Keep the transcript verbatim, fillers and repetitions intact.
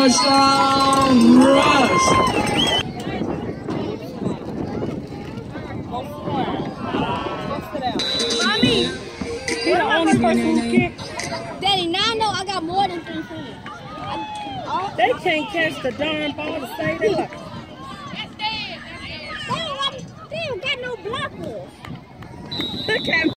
Touchdown, Rush. Mommy, He the only person who kicked. Daddy, now I know I got more than three friends. I, They can't catch the darn ball to save their life. they ain't got, they ain't got no blockers. They can't